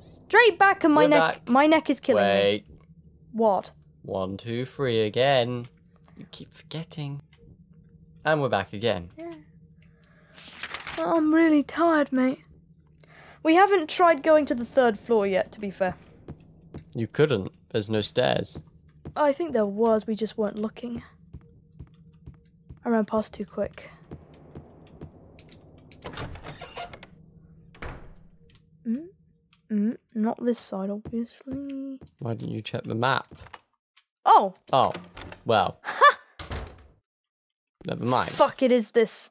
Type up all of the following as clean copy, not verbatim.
Straight back and We're back. my neck is killing me. Wait. What? 1, 2, 3 again. You keep forgetting. And we're back again. Yeah. Oh, I'm really tired, mate. We haven't tried going to the 3rd floor yet, to be fair. You couldn't. There's no stairs. I think there was, we just weren't looking. I ran past too quick. Not this side, obviously. Why didn't you check the map? Oh! Oh, well. Never mind. Fuck, it is this.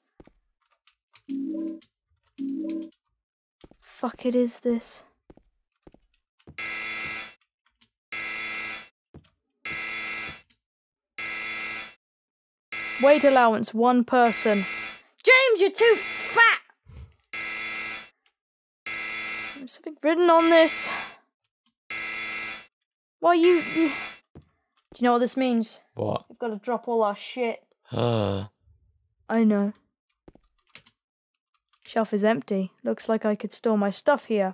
Fuck, it is this. Weight allowance, 1 person. James, you're too fat! There's something written on this. Why you... Do you know what this means? What? We've got to drop all our shit. Ah. I know. Shelf is empty. Looks like I could store my stuff here.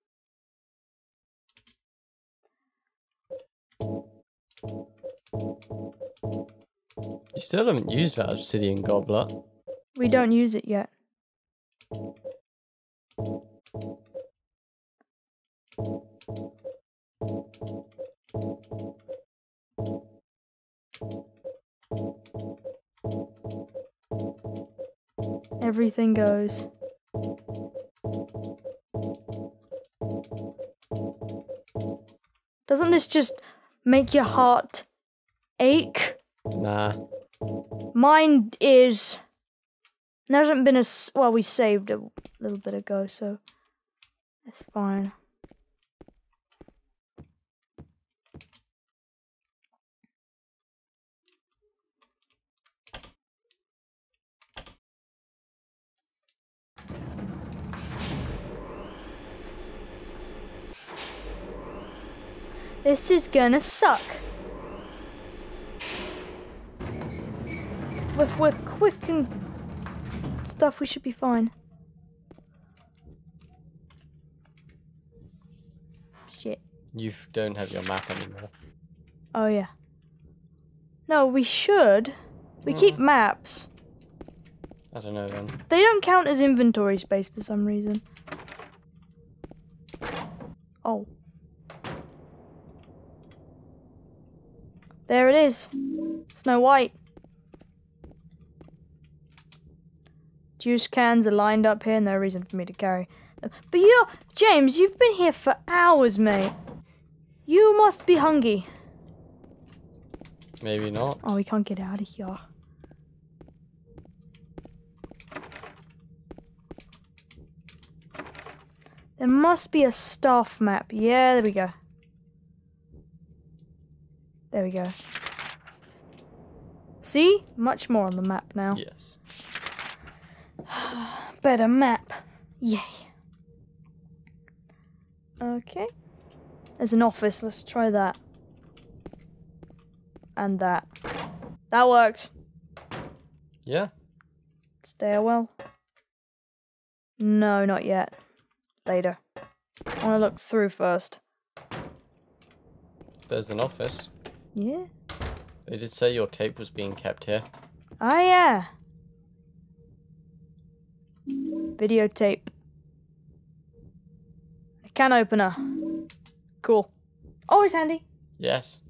You still haven't used that obsidian goblet. We don't use it yet. Everything goes. Doesn't this just make your heart ache? Nah. Mine is... There hasn't been a... Well, we saved a little bit ago, so... It's fine. This is gonna suck. If we're quick and stuff, we should be fine. Shit. You don't have your map anymore. Oh, yeah. No, we should. We keep maps. I don't know then. They don't count as inventory space for some reason. Oh. There it is. Snow White. Juice cans are lined up here, no reason for me to carry them. But James, you've been here for hours, mate. You must be hungry. Maybe not. Oh, we can't get out of here. There must be a staff map. Yeah, there we go. There we go. See? Much more on the map now. Yes. Better map. Yay. Okay. There's an office. Let's try that. And that. That works. Yeah. Stairwell. No, not yet. Later. I want to look through first. There's an office. Yeah. They did say your tape was being kept here. Oh, yeah. Videotape. A can opener. Cool. Always handy. Yes.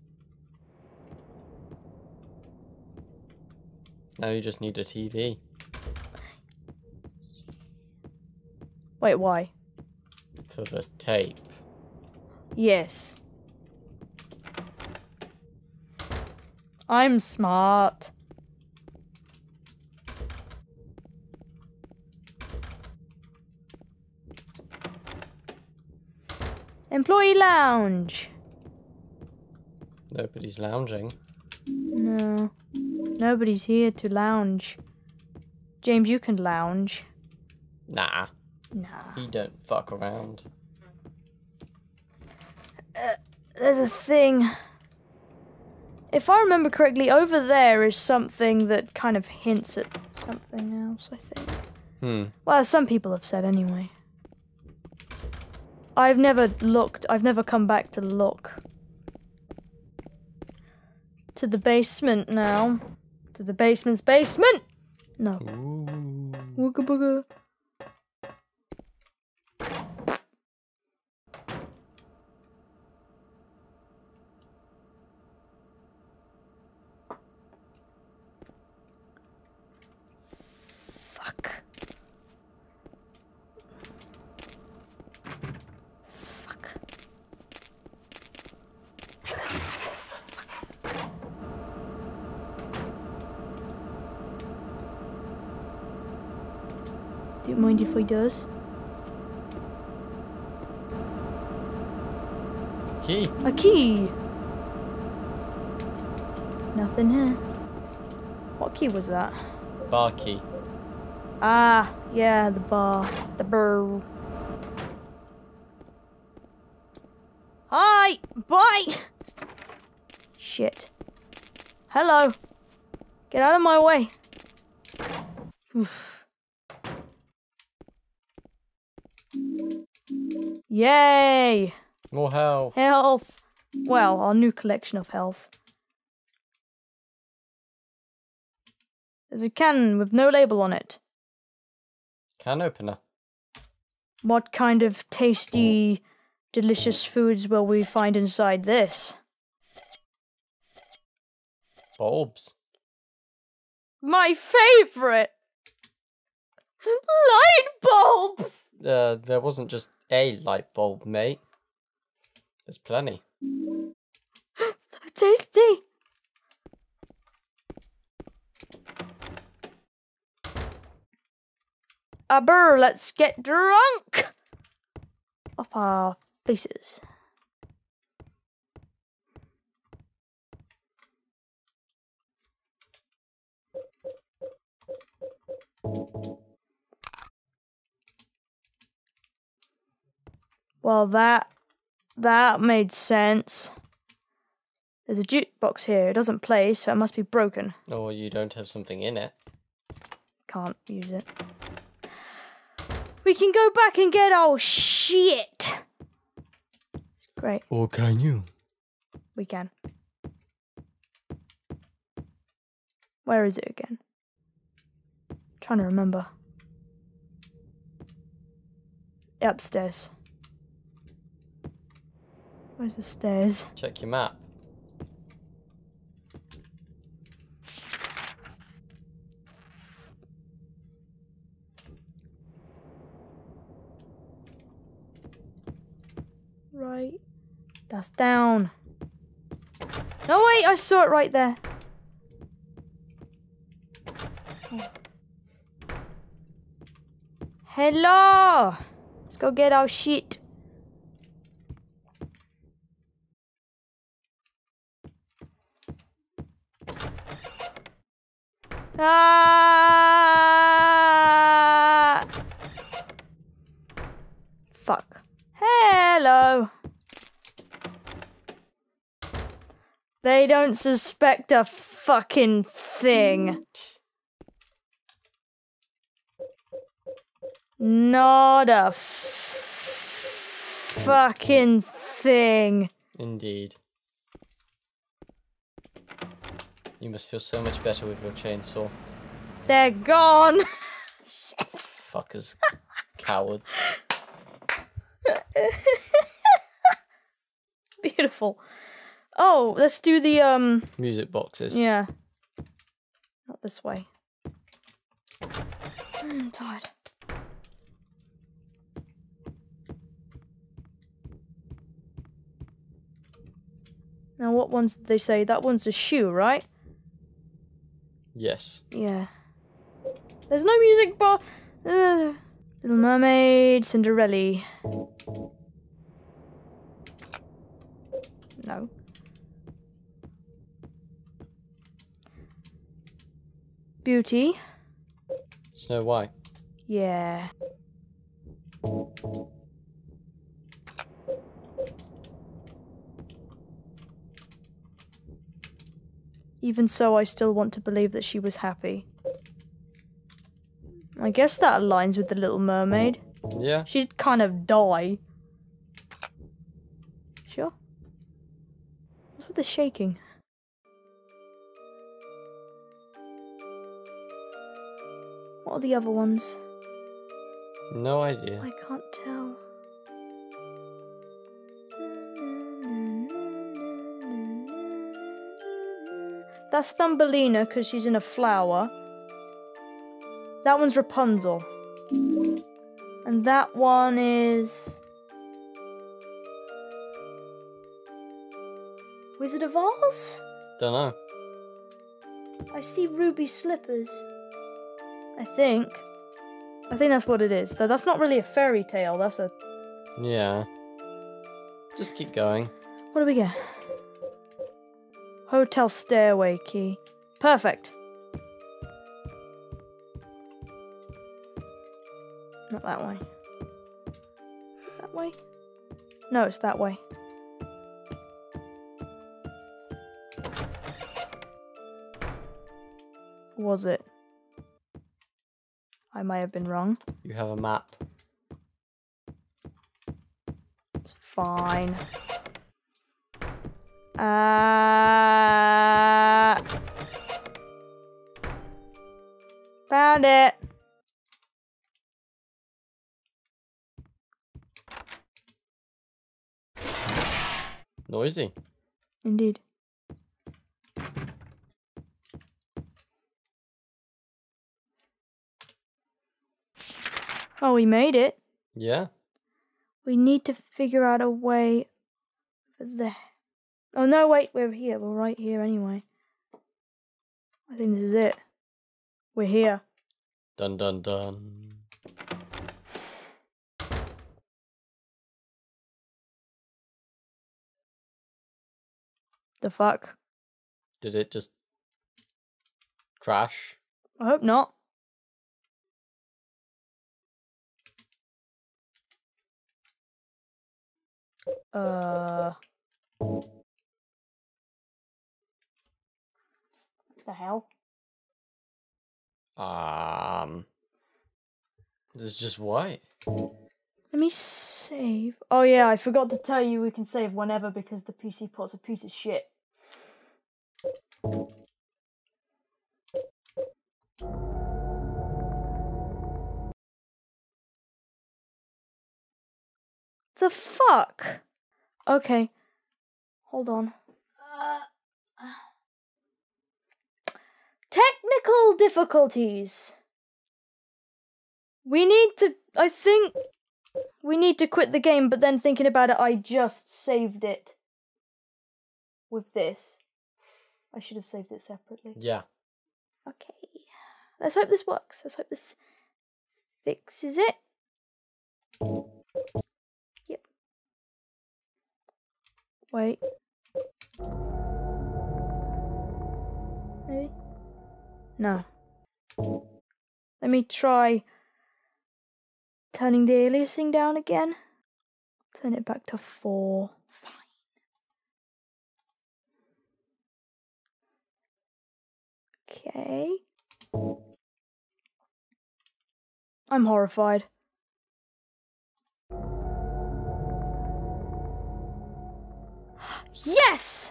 Now you just need a TV. Wait, why? For the tape. Yes. I'm smart. Employee lounge. Nobody's lounging. No. Nobody's here to lounge. James, you can lounge. Nah. Nah. He don't fuck around. There's a thing. If I remember correctly, over there is something that kind of hints at something else, I think. Well, some people have said anyway. I've never looked. I've never come back to look. To the basement now. To the basement's basement! No. Ooh. Wooga booga. Fuck. Fuck. Do you mind if he does? Key. A key! Nothing here. What key was that? Bar key. Ah, yeah, the bar. The burr. Hi! Bye! Shit. Hello. Get out of my way. Oof. Yay! More health. Health! Well, our new collection of health. There's a can with no label on it. Can opener. What kind of tasty, delicious foods will we find inside this? Bulbs. My favorite! Light bulbs! There wasn't just a light bulb, mate. There's plenty. So tasty! Brr, let's get drunk! Off our faces. Well, that made sense. There's a jukebox here. It doesn't play, so it must be broken. Or you don't have something in it. Can't use it. We can go back and get our shit. Great. Or can you? We can. Where is it again? Trying to remember. Upstairs. Where's the stairs? Check your map. Right. That's down. No, wait, I saw it right there. Oh. Hello! Let's go get our shit. Ah! Fuck. Hello. They don't suspect a fucking thing. Not a fucking thing. Indeed. You must feel so much better with your chainsaw. They're gone. Shit. Fuckers. Cowards. Beautiful. Oh, let's do the Music boxes. yeah. Not this way. I'm tired. Now, what ones did they say? That one's a shoe, right? Yes. Yeah. There's no music box. Little Mermaid, Cinderella. No. Beauty. Snow White. Yeah. Even so, I still want to believe that she was happy. I guess that aligns with the Little Mermaid. Yeah. She'd kind of die. Sure. What's with the shaking? What are the other ones? No idea. I can't tell. That's Thumbelina because she's in a flower. That one's Rapunzel. And that one is... Wizard of Oz? Dunno. I see ruby slippers. I think that's what it is. Though that's not really a fairy tale, that's a... Yeah. Just keep going. What do we get? Hotel stairway key. Perfect. Not that way. That way? No, it's that way. Was it? I might have been wrong. You have a map. It's fine. Found it. Noisy. Indeed. Oh, we made it. Yeah. We need to figure out a way over there. Oh no, wait, we're here. We're right here anyway. I think this is it. We're here. Dun dun dun. The fuck? Did it just crash? I hope not. The hell? This is just white. Let me save. Oh yeah, I forgot to tell you we can save whenever because the PC port's a piece of shit. The fuck? Okay. Hold on. Technical difficulties. I think we need to quit the game, but then thinking about it, I just saved it with this. I should have saved it separately. Yeah. Okay. Let's hope this works. Let's hope this fixes it. Yep. Wait. Maybe? No. Let me try turning the aliasing down again. Turn it back to 4. Fine. Okay. I'm horrified. Yes!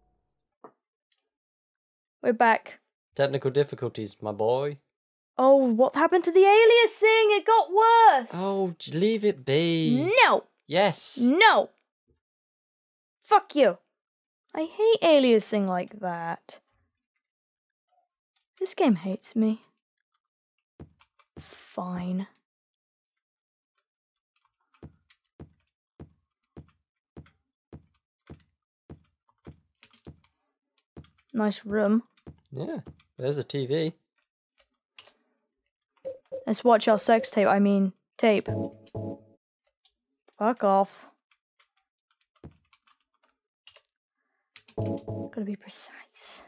We're back. Technical difficulties, my boy. Oh, what happened to the aliasing? It got worse. Oh, leave it be. No. Yes. No. Fuck you. I hate aliasing like that. This game hates me. Fine. Nice room. Yeah, there's a TV. Let's watch our sex tape. I mean, tape. Fuck off. Gotta be precise.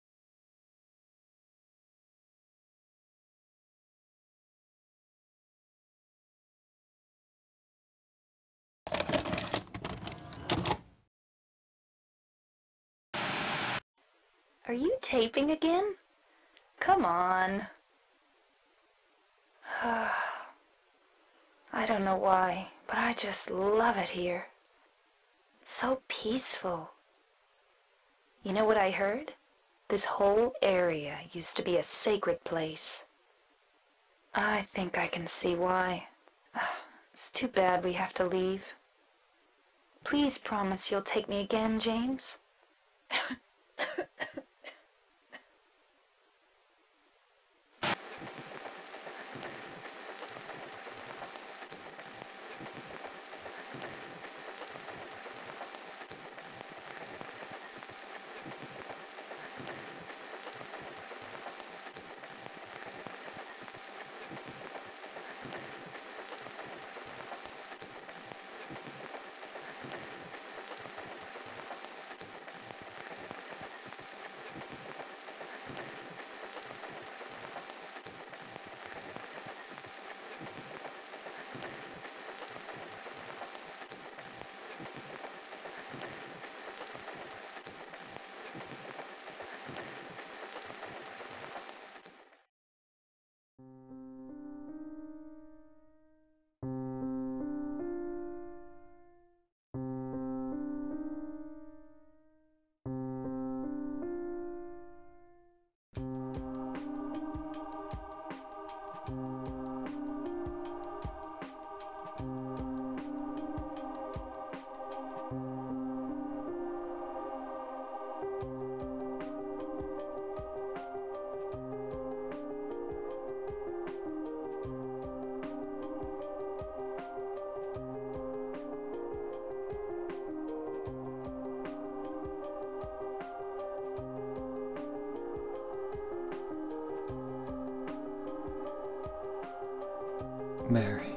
Are you taping again? Come on. I don't know why, but I just love it here. It's so peaceful. You know what I heard? This whole area used to be a sacred place. I think I can see why. It's too bad we have to leave. Please promise you'll take me again, James. Mary.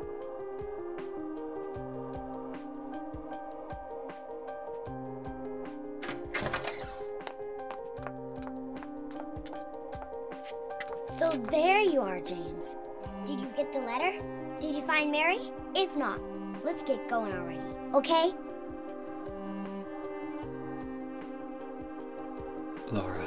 So there you are, James. Did you get the letter? Did you find Mary? If not, let's get going already, okay? Laura.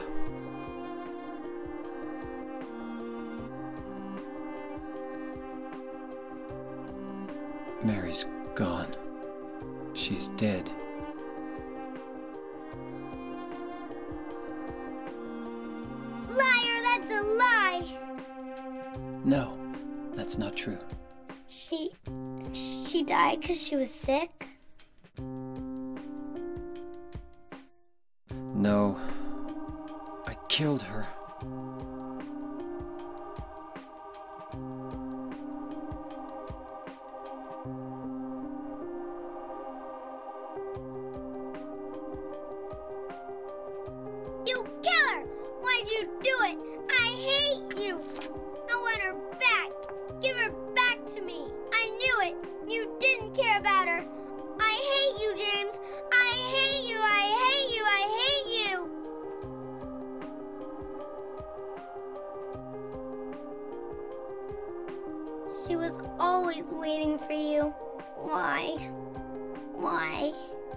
Mary's gone. She's dead. Liar, that's a lie! No, that's not true. She died because she was sick? No, I killed her. You killer! Why'd you do it? I hate you! I want her back! Give her back to me! I knew it! You didn't care about her! I hate you, James! I hate you! I hate you! I hate you! She was always waiting for you. Why? Why?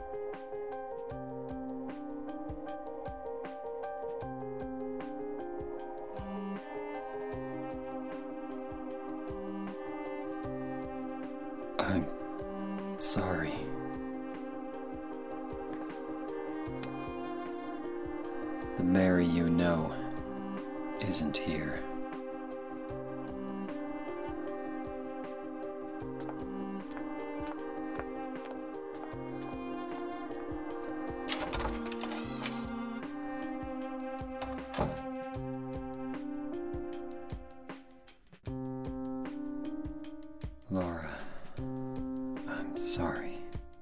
I'm sorry. The Mary you know isn't here. Laura, I'm sorry.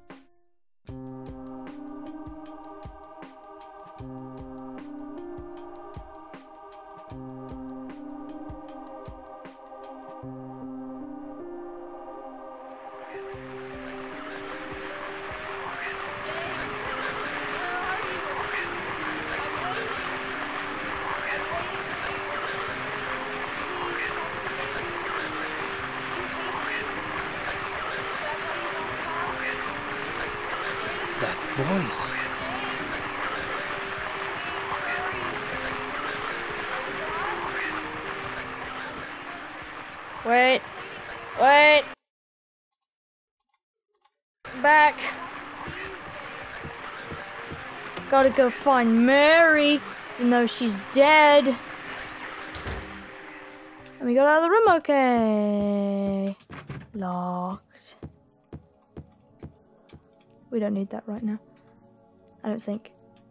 That voice. Wait. Wait. Back. Gotta go find Mary, even though she's dead. And we got out of the room, okay. Locked. We don't need that right now. I don't think.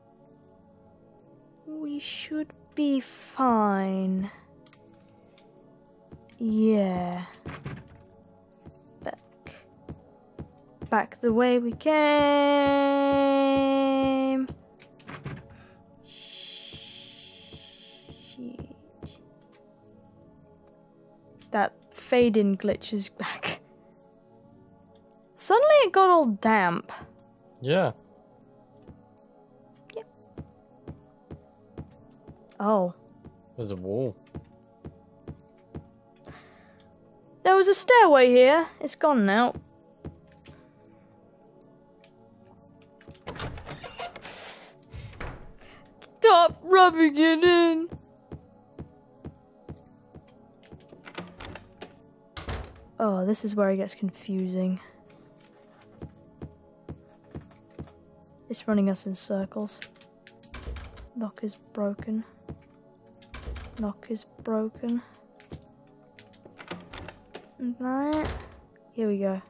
We should be fine. Yeah. Back the way we came. Shit. That fade-in glitch is back. Suddenly it got all damp. Yeah. Yep. Oh. There's a wall. There was a stairway here. It's gone now. Stop rubbing it in. Oh, this is where it gets confusing. It's running us in circles. Lock is broken. Lock is broken. Is that it? Here we go.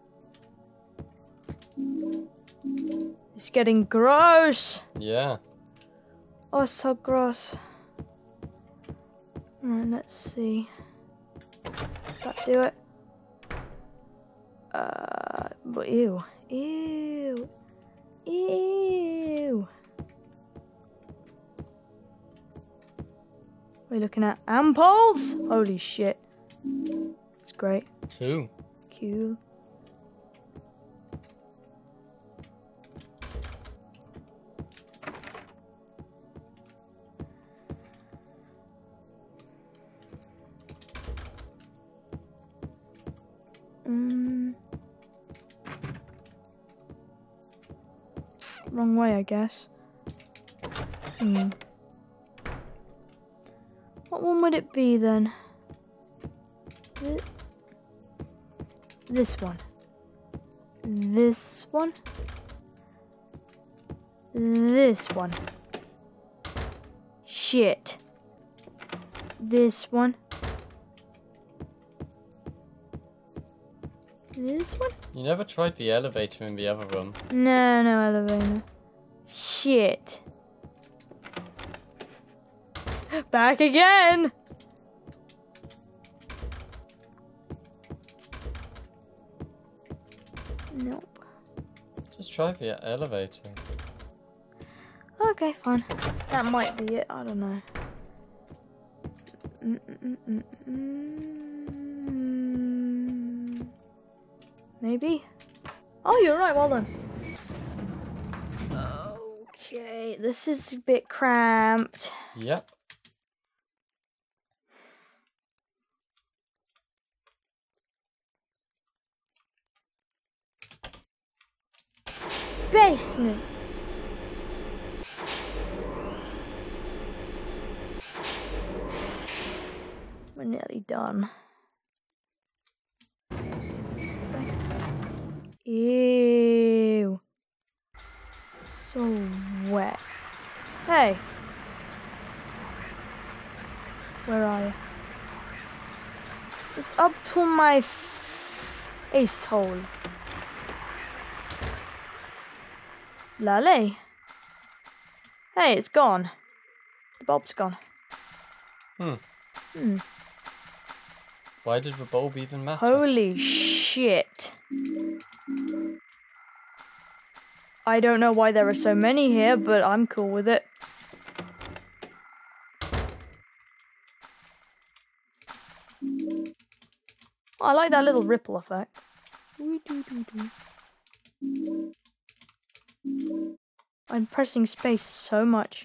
It's getting gross! Yeah. Oh, it's so gross. Alright, let's see. That do it? But ew. Ew. Ew. We're looking at ampoules? Holy shit. It's great. Cool. Cool. Wrong way, I guess. What one would it be then? This one. This one. This one. Shit. This one. This one? You never tried the elevator in the other room. No, no elevator. Shit. Back again! Nope. Just try the elevator. Okay, fine. That might be it. I don't know. Maybe? Oh, you're right. Well done. Okay, this is a bit cramped. Yep. Basement. We're nearly done. Ew. So wet. Hey. Where are you? It's up to my face hole. Lale. Hey, it's gone. The bulb's gone. Why did the bulb even matter? Holy shit. I don't know why there are so many here, but I'm cool with it. Oh, I like that little ripple effect. I'm pressing space so much.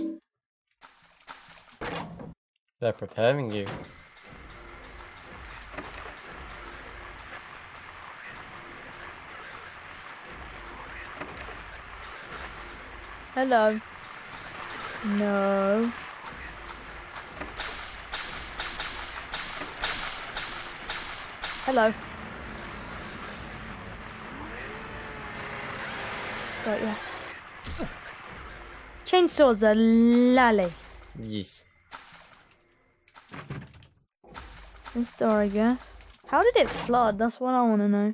They're preparing you. Hello. No. Hello. Got ya. Chainsaws are lolly. Yes. This door, I guess. How did it flood? That's what I want to know.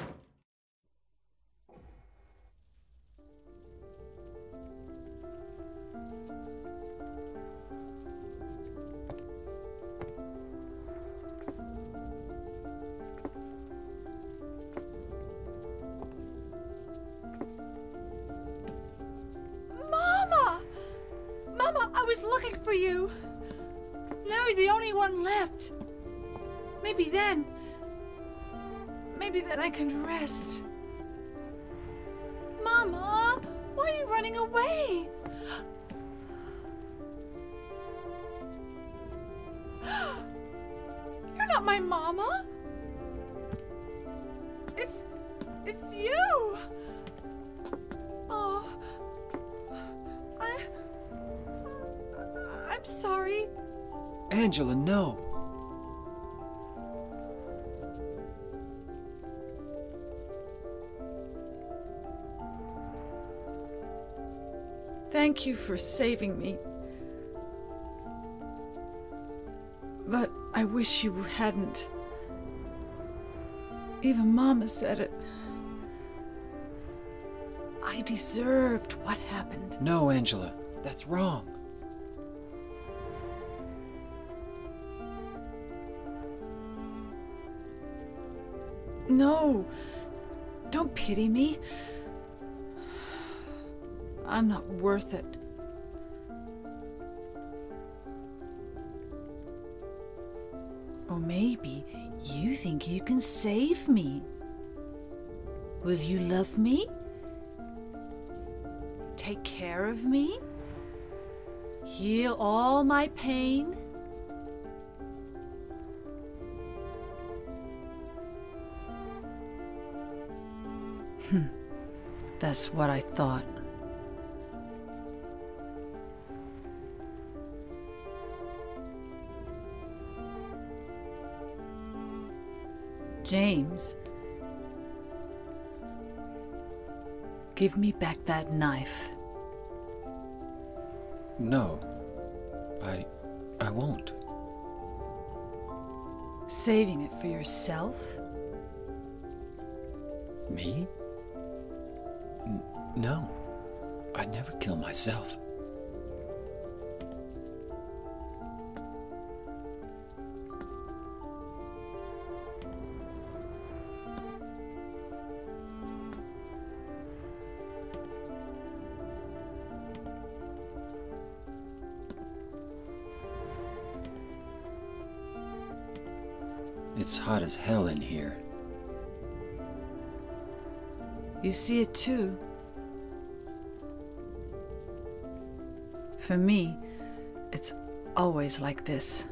Mama, I was looking for you. Now you're the only one left. Maybe then I can rest. Mama, why are you running away? You're not my mama. It's you. Oh, I'm sorry. Angela, no. Thank you for saving me. But I wish you hadn't. Even Mama said it. I deserved what happened. No, Angela, that's wrong. No, don't pity me. I'm not worth it. Or maybe you think you can save me. Will you love me? Take care of me? Heal all my pain? That's what I thought. James, give me back that knife. No, I won't. Saving it for yourself? Me? No, I'd never kill myself. It's hot as hell in here. You see it too. For me, it's always like this.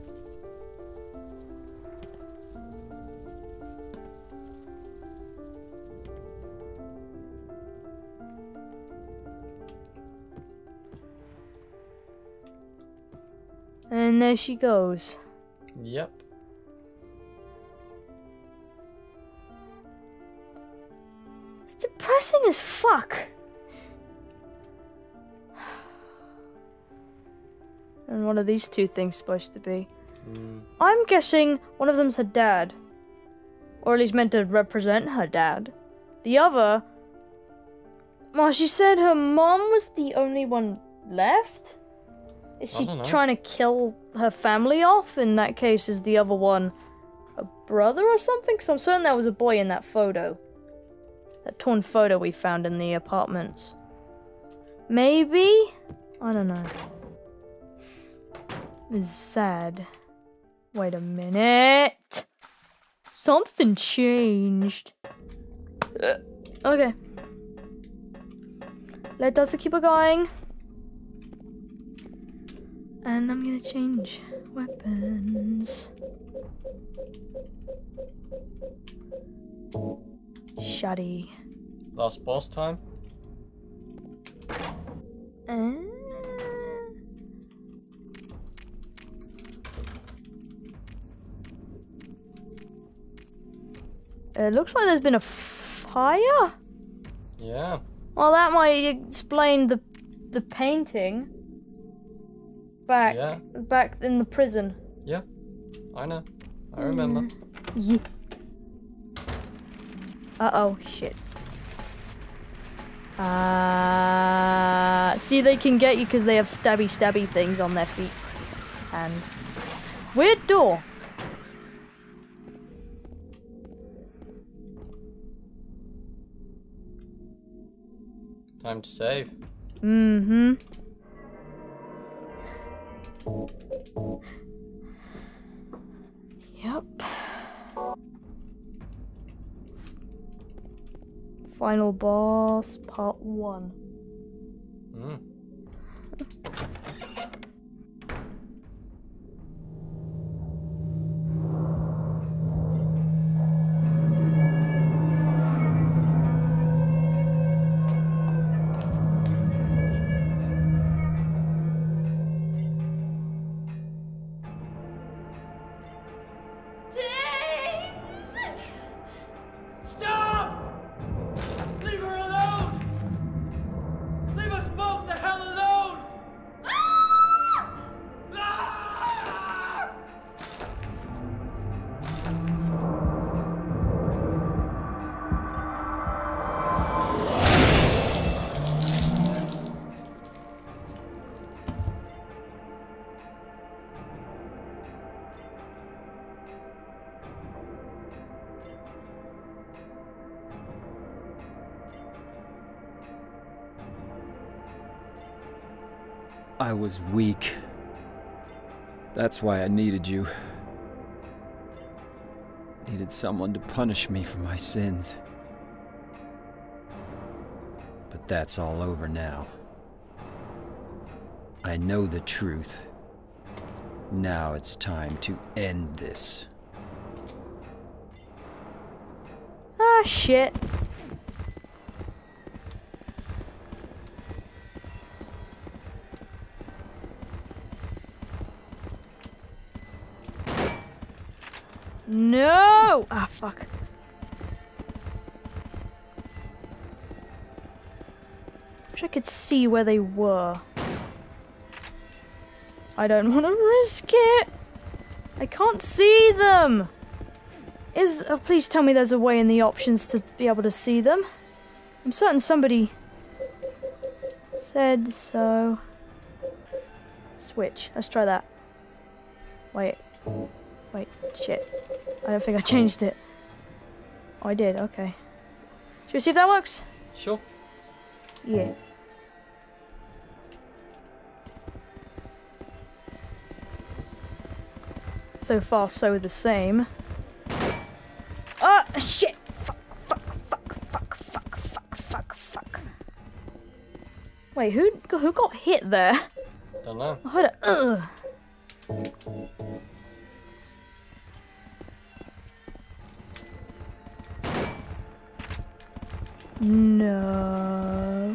And there she goes. Yep. It's depressing as fuck. And what are these two things supposed to be? I'm guessing one of them's her dad. Or at least meant to represent her dad. The other... Well, she said her mom was the only one left? Is she don't know. trying to kill her family off? In that case, is the other one a brother or something? Because I'm certain there was a boy in that photo. That torn photo we found in the apartments. Maybe? I don't know. This is sad. Wait a minute. Something changed. Okay. Let us keep it going. And I'm gonna change weapons. Shotty. Last boss time? It looks like there's been a fire? Yeah. Well, that might explain the the painting back Yeah. back in the prison. Yeah, I know. I remember. Yeah. Uh-oh, shit. See, they can get you because they have stabby things on their feet. Hands. Weird door. Time to save. Mm-hmm. Yep. Final boss, part 1. Mm. Stop! Leave her alone! Leave us both the hell alone! Ah! I was weak. That's why I needed you. Needed someone to punish me for my sins. But that's all over now. I know the truth. Now it's time to end this. Ah, shit. No! Ah, fuck. Wish I could see where they were. I don't want to risk it. I can't see them. Please tell me there's a way in the options to be able to see them. I'm certain somebody said so. Switch. Let's try that. Wait, shit. I don't think I changed it. Oh, I did, okay. Should we see if that works? Sure. Yeah. So far, so the same. Ah, shit! Fuck. Wait, who got hit there? Don't know. I heard a ugh. No.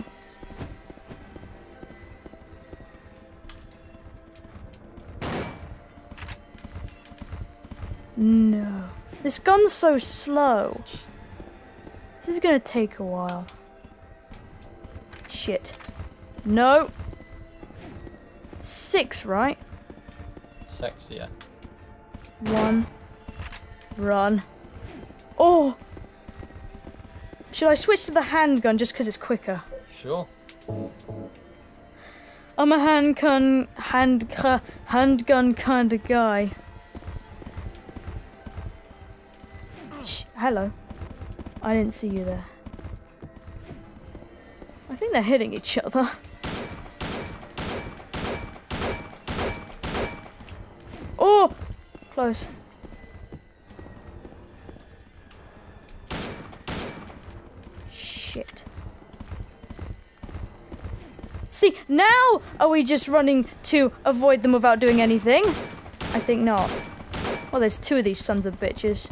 No. This gun's so slow. This is gonna take a while. Shit. No. 6, right? Sexier. 1. Run. Oh! Should I switch to the handgun just because it's quicker? Sure. I'm a handgun kind of guy. Hello. I didn't see you there. I think they're hitting each other. Oh! Close. Shit. See, now are we just running to avoid them without doing anything? I think not. Well, there's 2 of these sons of bitches.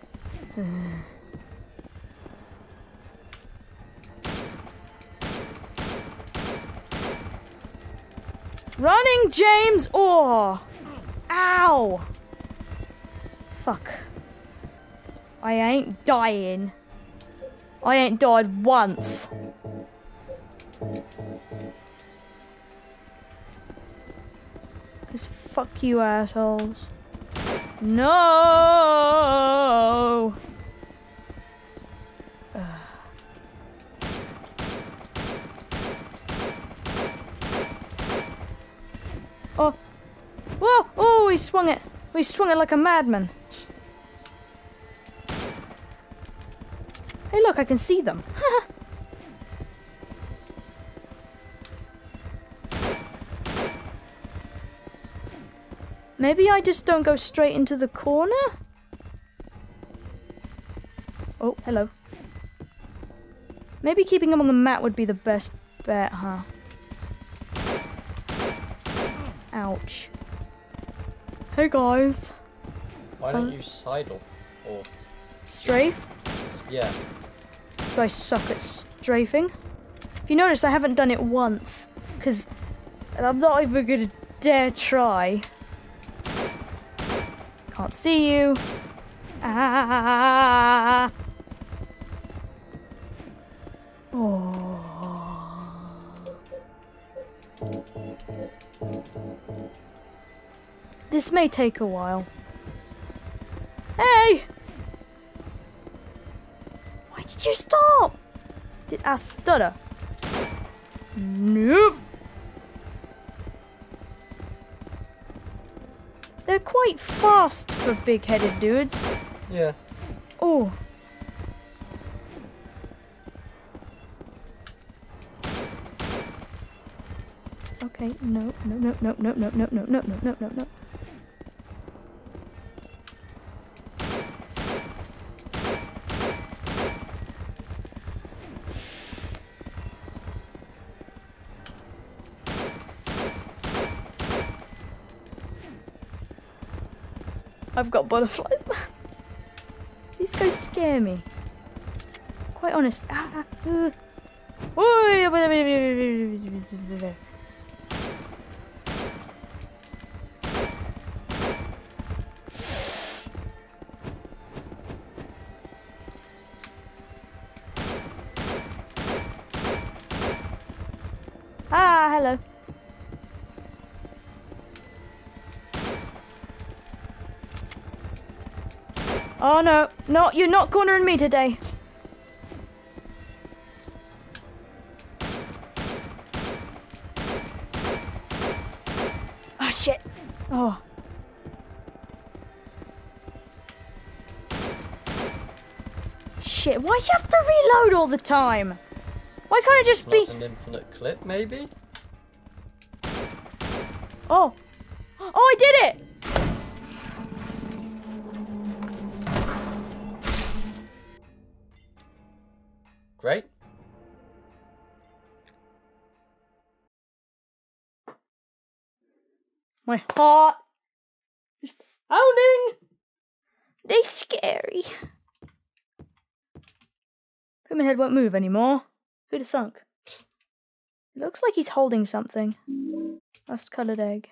Running, James! Oh! Ow! Fuck. I ain't dying. I ain't died once. Because fuck you assholes. No! Oh! Whoa! Oh, he swung it! He swung it like a madman. Hey look, I can see them. Maybe I just don't go straight into the corner? Oh, hello. Maybe keeping him on the mat would be the best bet, huh? Ouch. Hey guys. Why don't you sidle? Or... Strafe? Yeah. Because I suck at strafing. If you notice, I haven't done it once. Because I'm not even gonna dare try. Can't see you. Ah. Oh. This may take a while. Hey! Why did you stop? Did I stutter? Nope. They're quite fast for big-headed dudes. Yeah. Oh. Okay, no. I've got butterflies, man. These guys scare me. Quite honest. Hello. Oh no, you're not cornering me today. Oh shit. Oh. Shit, why'd you have to reload all the time? Why can't it just be... Not an infinite clip, maybe? Oh. Oh, I did it! Great. My heart is pounding. They're scary. Pyramid Head won't move anymore. Who'd have thunk? It looks like he's holding something. Rust-coloured egg.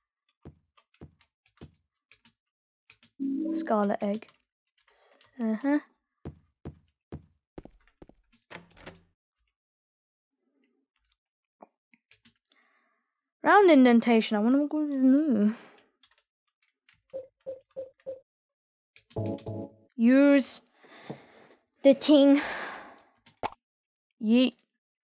Scarlet egg. Uh-huh. Round indentation. I wonder what goes in there. Use the thing. Yeet.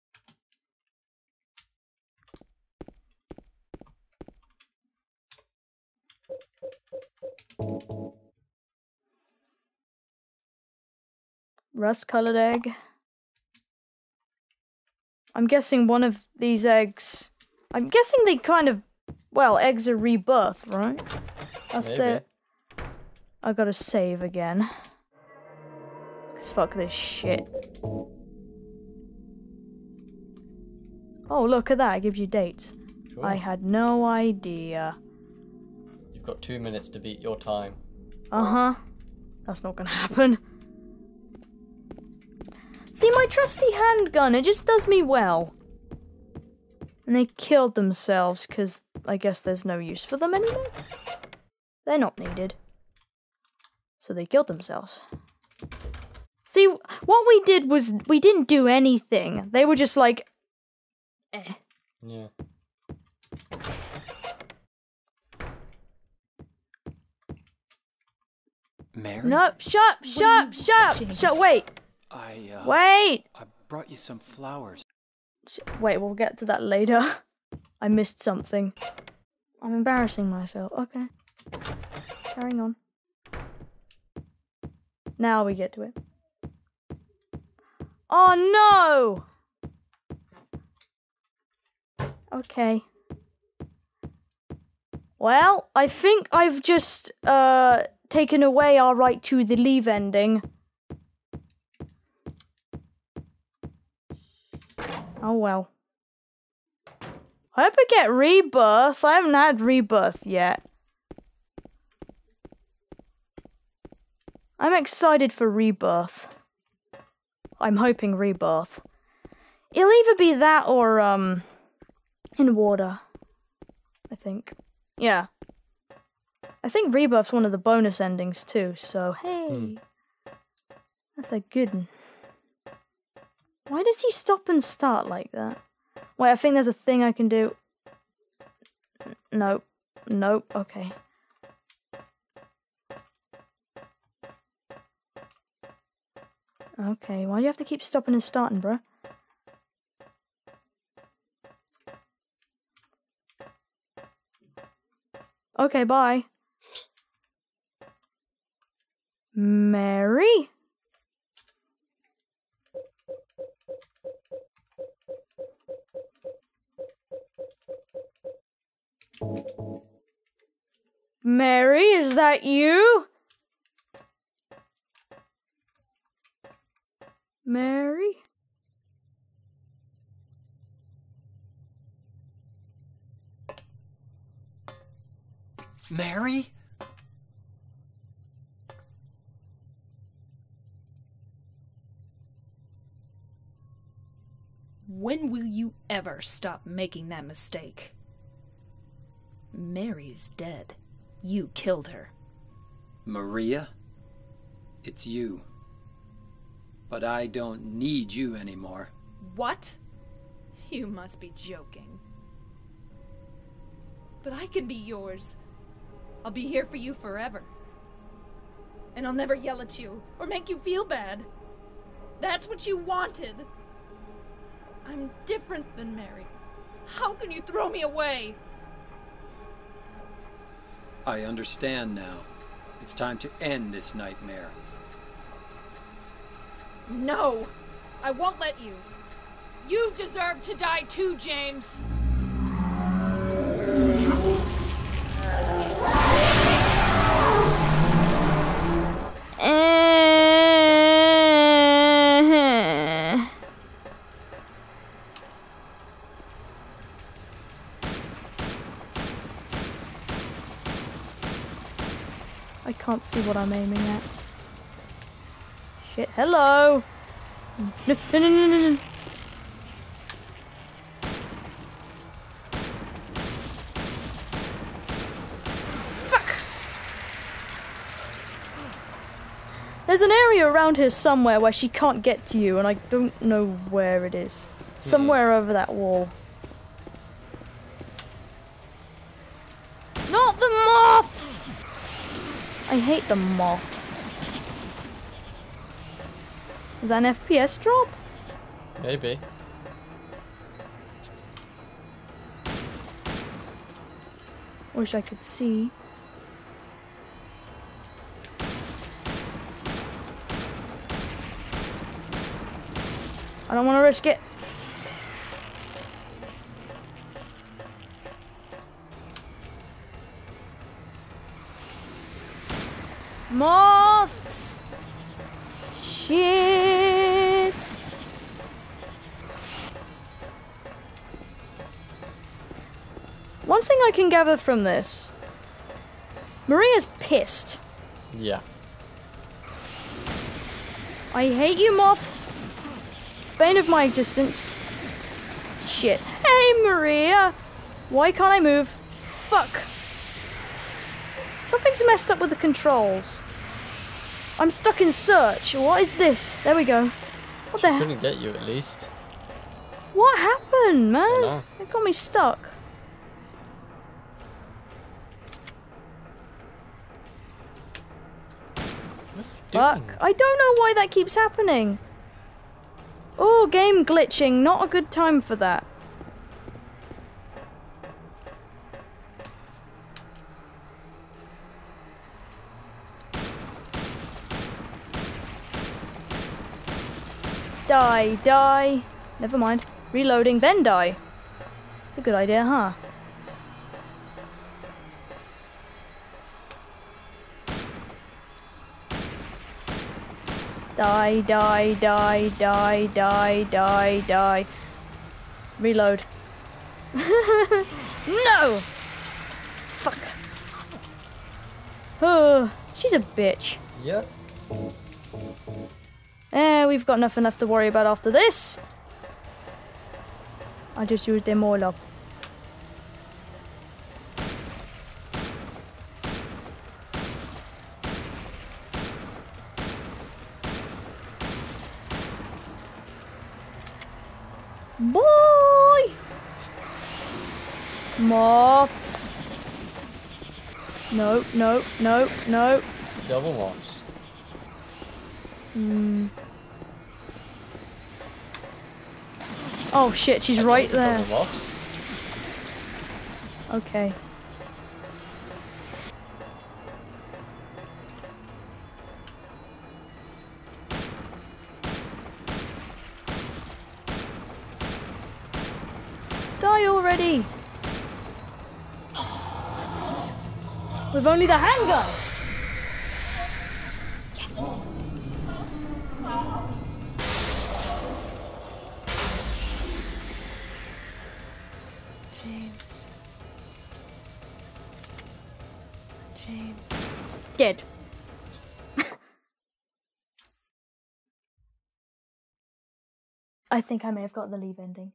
Rust-colored egg. I'm guessing one of these eggs... I'm guessing they kind of... Well, eggs are rebirth, right? That's Maybe. I gotta save again. 'Cause fuck this shit. Oh, look at that. It gives you dates. Cool. I had no idea. You've got 2 minutes to beat your time. Uh-huh. That's not gonna happen. See, my trusty handgun, it just does me well. And they killed themselves because I guess there's no use for them anymore. They're not needed. So they killed themselves. See, what we did was we didn't do anything. They were just like, eh. Yeah. Mary? No, shut, wait. Wait! I brought you some flowers. Wait, we'll get to that later. I missed something. I'm embarrassing myself. Okay. Carrying on. Now we get to it. Oh no! Okay. Well, I think I've just taken away our right to the leave ending. Oh well. I hope I get Rebirth. I haven't had Rebirth yet. I'm excited for Rebirth. I'm hoping Rebirth. It'll either be that or, In Water. I think. Yeah. I think Rebirth's one of the bonus endings too, so hey. That's a good one. Why does he stop and start like that? Wait, I think there's a thing I can do. Nope. Nope, okay. Okay, why do you have to keep stopping and starting, bruh? Okay, bye. Mary? Mary, is that you? Mary? Mary? When will you ever stop making that mistake? Mary's dead. You killed her. Maria? It's you. But I don't need you anymore. What? You must be joking. But I can be yours. I'll be here for you forever. And I'll never yell at you or make you feel bad. That's what you wanted. I'm different than Mary. How can you throw me away? I understand now. It's time to end this nightmare. No! I won't let you. You deserve to die too, James! I can't see what I'm aiming at. Shit, hello! No. Fuck! There's an area around here somewhere where she can't get to you, and I don't know where it is. Somewhere over that wall. Not the moths! I hate the moths. Is that an FPS drop? Maybe. Wish I could see. I don't want to risk it. Moths! Shit! One thing I can gather from this, Maria's pissed. Yeah. I hate you, moths. Bane of my existence. Shit. Hey, Maria! Why can't I move? Fuck. Something's messed up with the controls. I'm stuck in search. What is this? There we go. What the hell? Couldn't get you at least. What happened, man? Dunno. It got me stuck. fuck? doing? I don't know why that keeps happening. Oh, game glitching. Not a good time for that. Die, die. Never mind. Reloading, then die. It's a good idea, huh? Die, die, die, die, die, die, die. Reload. No! Fuck. Oh, she's a bitch. Yep. We've got nothing left to worry about after this. I just used them all up. Boy! Moths. No, no, no, no. Double moths. Oh shit, she's right there. Double moths. Okay. Die already! With only the handgun! Yes! James. Dead. I think I may have got the leave ending.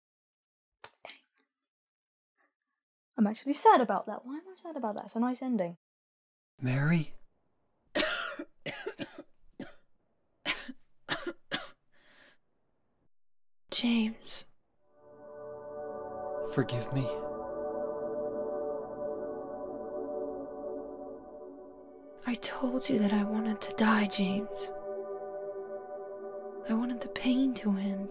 I'm actually sad about that. Why am I sad about that? It's a nice ending. Mary? James. Forgive me. I told you that I wanted to die, James. I wanted the pain to end.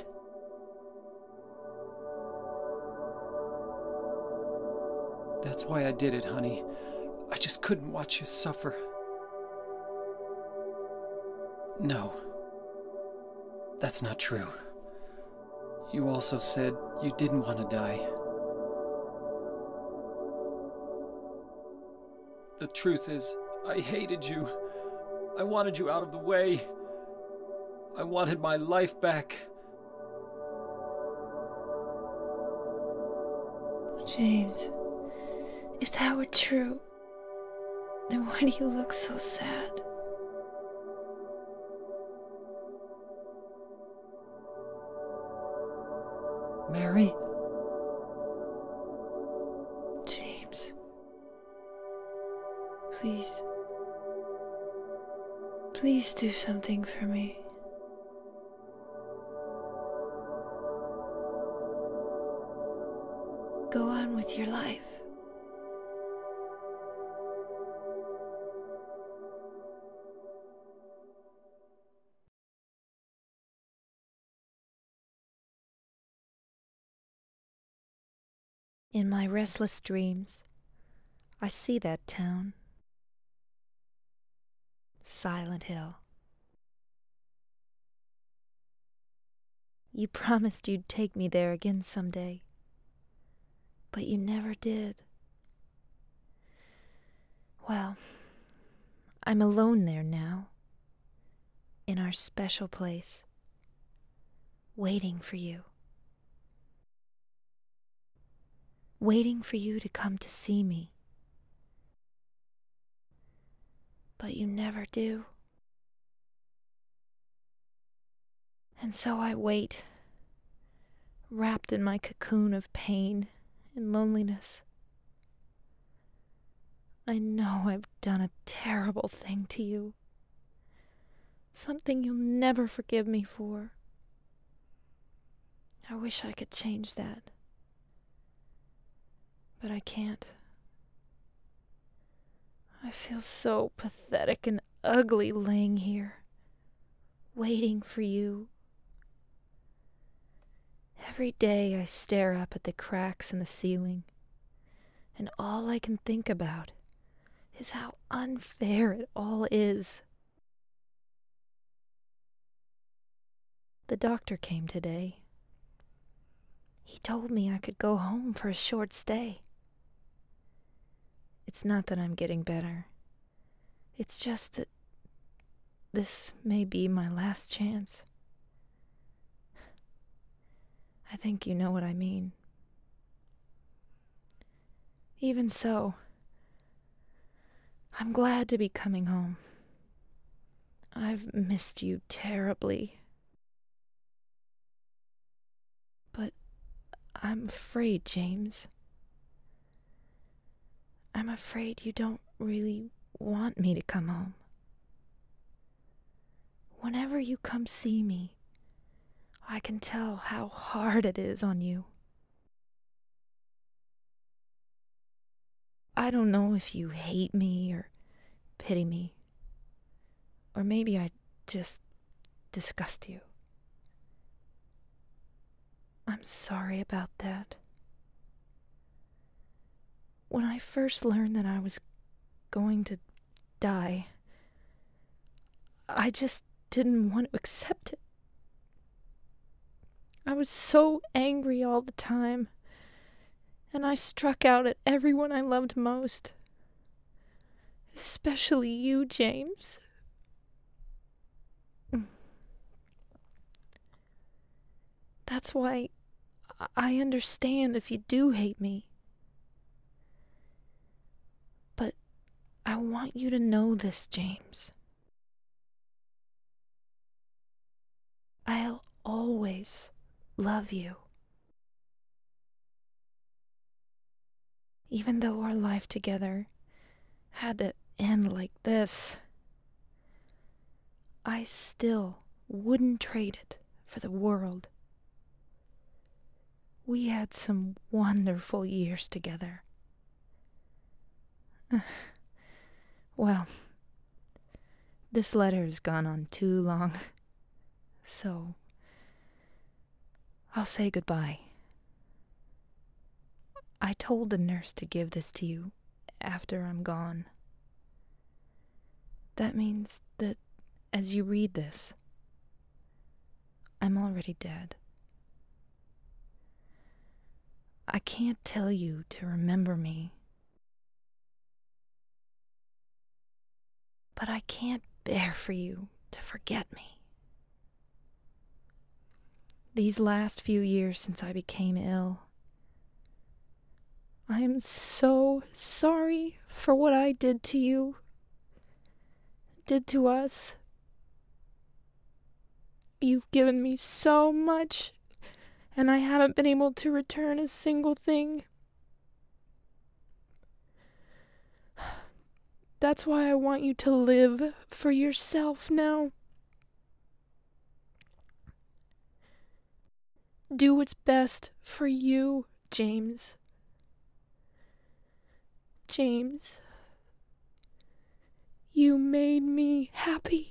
That's why I did it, honey. I just couldn't watch you suffer. No. That's not true. You also said you didn't want to die. The truth is, I hated you. I wanted you out of the way. I wanted my life back. James, if that were true, then why do you look so sad? Mary? James. Please. Please do something for me. Go on with your life. In my restless dreams, I see that town. Silent Hill. You promised you'd take me there again someday, but you never did. Well, I'm alone there now, in our special place, waiting for you. Waiting for you to come to see me. But you never do. And so I wait, wrapped in my cocoon of pain and loneliness. I know I've done a terrible thing to you. Something you'll never forgive me for. I wish I could change that. But I can't. I feel so pathetic and ugly laying here, waiting for you. Every day I stare up at the cracks in the ceiling, and all I can think about is how unfair it all is. The doctor came today. He told me I could go home for a short stay. It's not that I'm getting better. It's just that this may be my last chance. I think you know what I mean. Even so, I'm glad to be coming home. I've missed you terribly. But I'm afraid, James. I'm afraid you don't really want me to come home. Whenever you come see me, I can tell how hard it is on you. I don't know if you hate me or pity me, or maybe I just disgust you. I'm sorry about that. When I first learned that I was going to die, I just didn't want to accept it. I was so angry all the time, and I struck out at everyone I loved most. Especially you, James. That's why I understand if you do hate me. But I want you to know this, James. I'll always love you. Even though our life together had to end like this, I still wouldn't trade it for the world. We had some wonderful years together. Well, this letter has gone on too long, so I'll say goodbye. I told the nurse to give this to you after I'm gone. That means that as you read this, I'm already dead. I can't tell you to remember me, but I can't bear for you to forget me. These last few years since I became ill, I am so sorry for what I did to you, did to us. You've given me so much, and I haven't been able to return a single thing. That's why I want you to live for yourself now. Do what's best for you, James. James, you made me happy.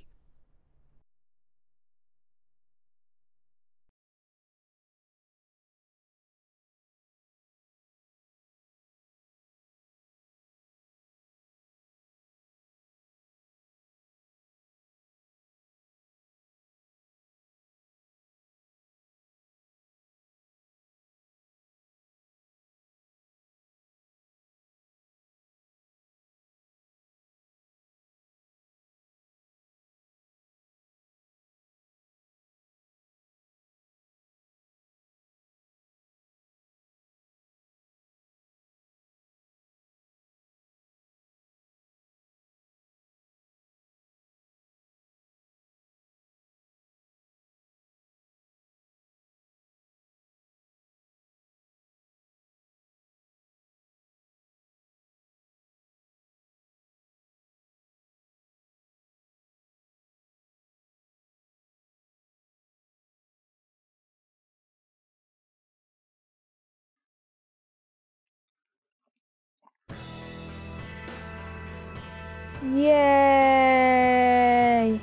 Yay!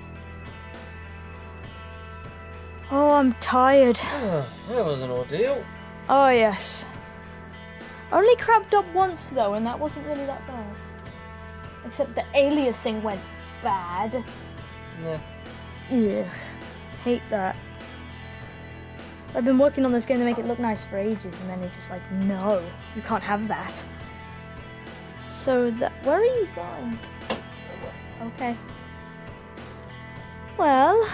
Oh, I'm tired. That was an ordeal. Oh, yes. Only crabbed up once, though, and that wasn't really that bad. Except the aliasing went bad. Yeah. Ugh. Hate that. I've been working on this game to make it look nice for ages, and then it's just like, no, you can't have that. So where are you going? Okay. Well,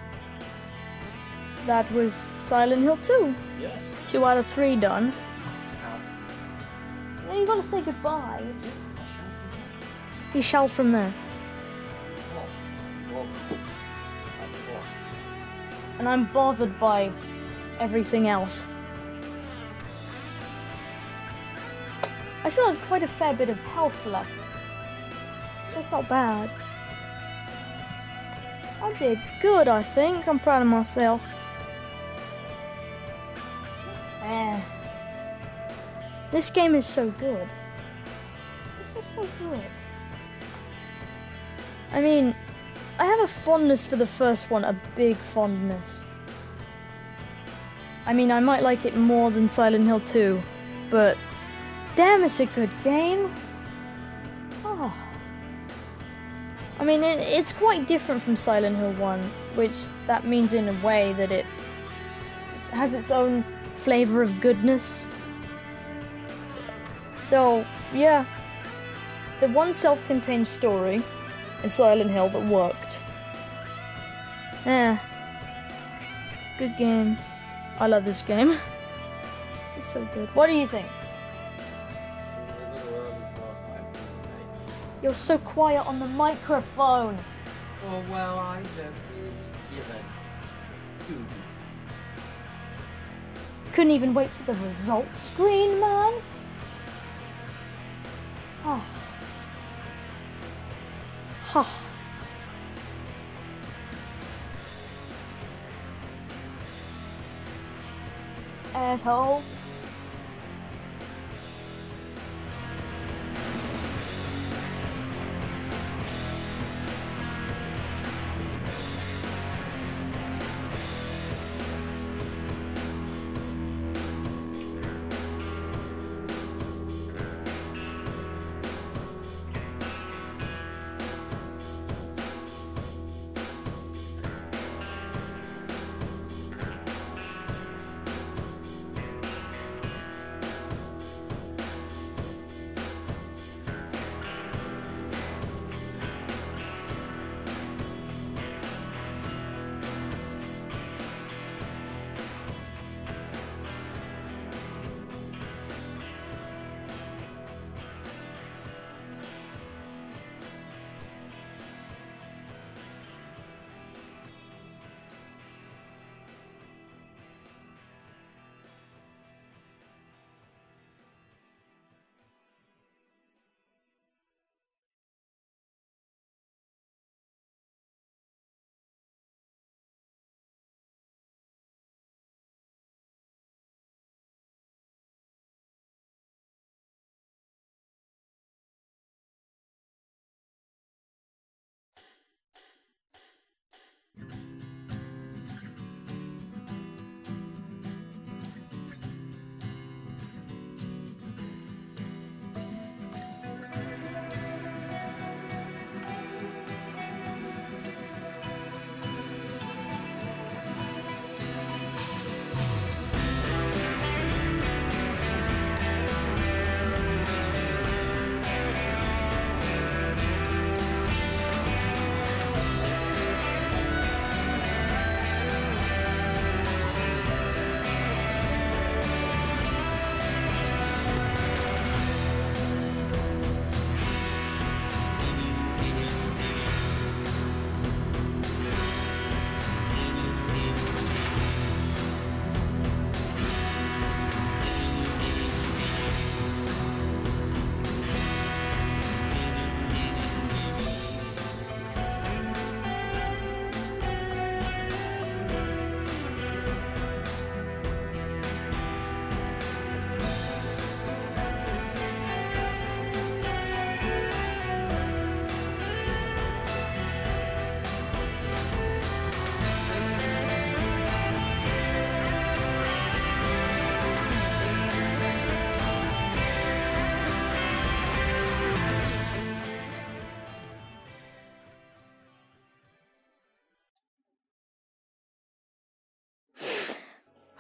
that was Silent Hill 2. Yes. 2 out of 3 done. Now you gotta say goodbye. You shall from there. And I'm bothered by everything else. I still had quite a fair bit of health left. That's not bad. I did good, I think. I'm proud of myself. This game is so good. This is so good. I mean, I have a fondness for the first one, a big fondness. I mean, I might like it more than Silent Hill 2, but damn, it's a good game. Oh. I mean, it's quite different from Silent Hill 1, which that means in a way that it has its own flavor of goodness. So, yeah. The one self-contained story in Silent Hill that worked. Yeah. Good game. I love this game. It's so good. What do you think? You're so quiet on the microphone. Oh, well, I don't really give a doo-doo. Couldn't even wait for the results screen, man. Oh. Huh. Asshole.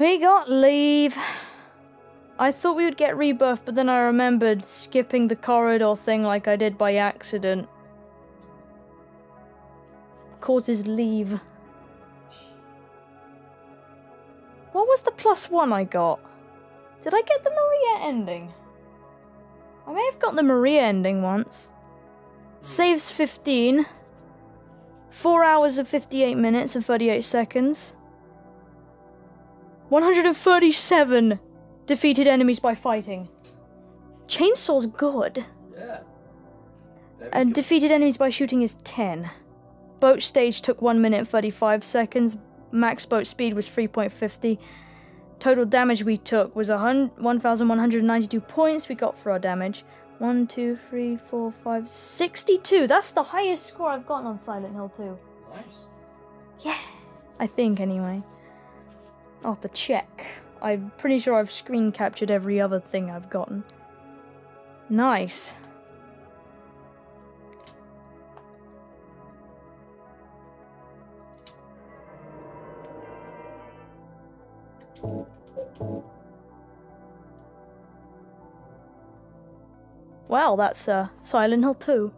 We got leave. I thought we would get rebirth, but then I remembered skipping the corridor thing like I did by accident. Causes leave. What was the +1 I got? Did I get the Maria ending? I may have got the Maria ending once. Saves 15. 4 hours of 58 minutes and 38 seconds. 137 defeated enemies by fighting. Chainsaw's good. Yeah. And defeated enemies by shooting is 10. Boat stage took 1 minute and 35 seconds. Max boat speed was 3.50. Total damage we took was 1,192 points we got for our damage. 1, 2, 3, 4, 5, 62. That's the highest score I've gotten on Silent Hill 2. Nice. Yeah. I think, anyway. I'll have to check. I'm pretty sure I've screen captured every other thing I've gotten. Nice. Well, that's Silent Hill 2.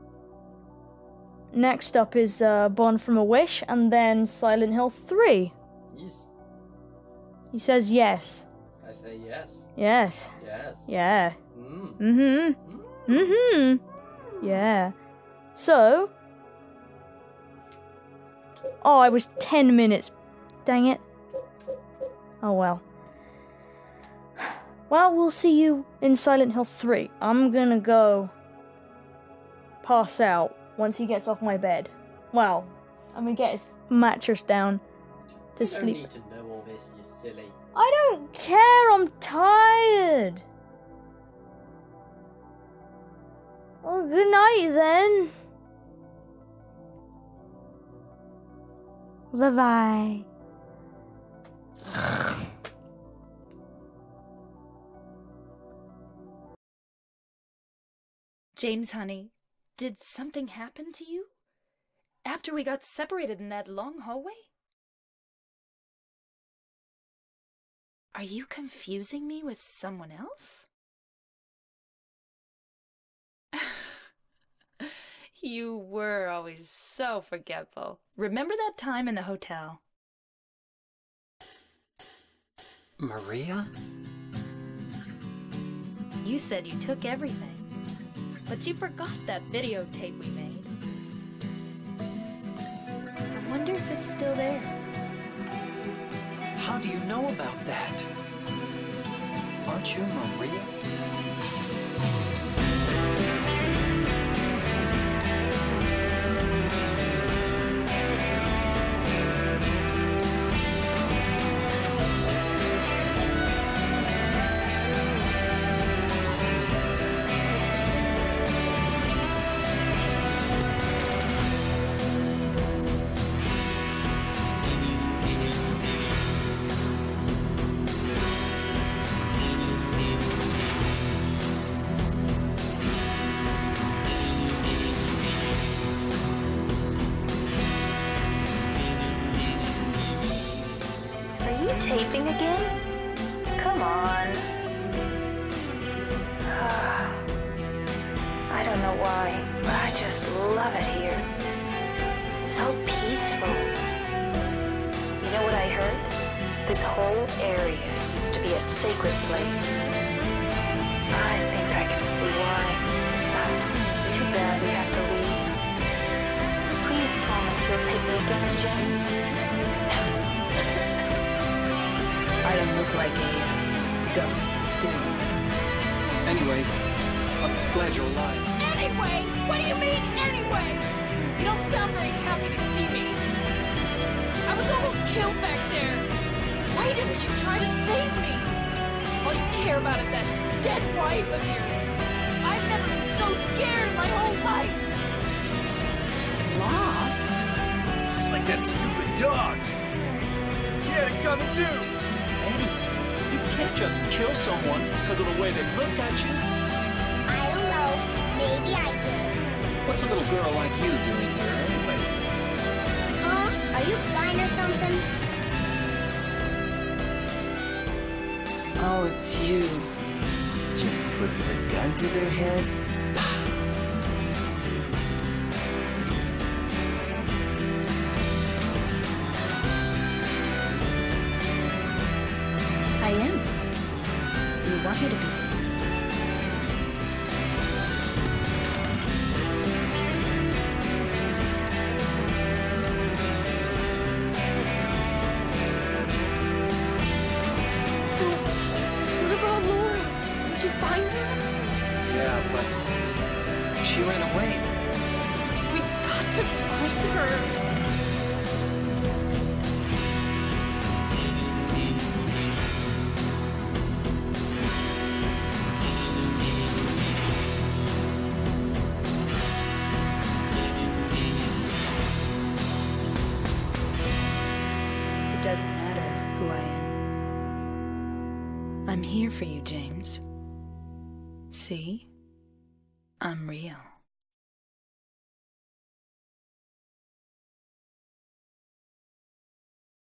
Next up is Born from a Wish, and then Silent Hill 3. Yes. He says yes. I say yes. Yes. Yes. Yeah. Mm. Yeah. So... Oh, I was 10 minutes. Dang it. Oh well. Well, we'll see you in Silent Hill 3. I'm gonna go pass out once he gets off my bed. Well, I'm gonna get his mattress down to sleep. You don't need to know all this, you silly. I don't care, I'm tired. Well, good night then. Bye-bye. James, honey, did something happen to you? After we got separated in that long hallway? Are you confusing me with someone else? You were always so forgetful. Remember that time in the hotel? Maria? You said you took everything, but you forgot that videotape we made. I wonder if it's still there. How do you know about that? Aren't you Maria? Taping again? Come on. I don't know why, but I just love it here. It's so peaceful. You know what I heard? This whole area used to be a sacred place. I think I can see why. It's too bad we have to leave. Please promise you'll take me again, James. I don't look like a ghost, do I? Anyway, I'm glad you're alive. Anyway? What do you mean, anyway? You don't sound very happy to see me. I was almost killed back there. Why didn't you try to save me? All you care about is that dead wife of yours. I've never been so scared in my whole life. Lost? Just like that stupid dog. He had it coming too. Eddie, you can't just kill someone because of the way they looked at you. I don't know. Maybe I did. What's a little girl like you doing here anyway? Huh? Are you blind or something? Oh, it's you. Just put the gun to their head. I am. You want me to be. So, what about Laura? Did you find her? Yeah, but she ran away. We've got to find her. It doesn't matter who I am. I'm here for you, James. See? I'm real.